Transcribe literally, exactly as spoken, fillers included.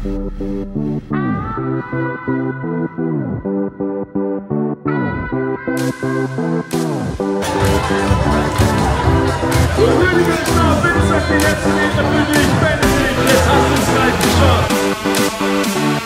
Du Rüdiger Schnapp, bitte sag die letzte Meter für dich, Benedikt, jetzt hast du es gleich geschafft.